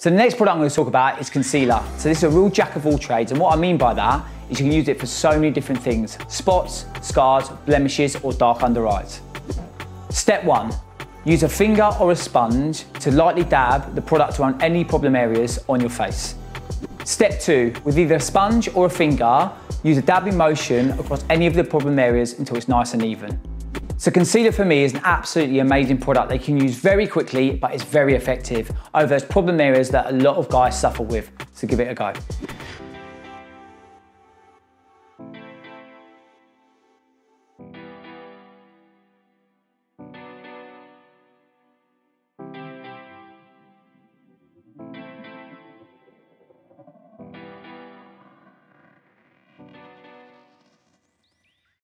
So the next product I'm going to talk about is concealer. So this is a real jack of all trades, and what I mean by that is you can use it for so many different things: spots, scars, blemishes, or dark under eyes. Step 1. Use a finger or a sponge to lightly dab the product around any problem areas on your face. Step 2. With either a sponge or a finger, use a dabbing motion across any of the problem areas until it's nice and even. So concealer for me is an absolutely amazing product that you can use very quickly, but it's very effective over those problem areas that a lot of guys suffer with. So give it a go.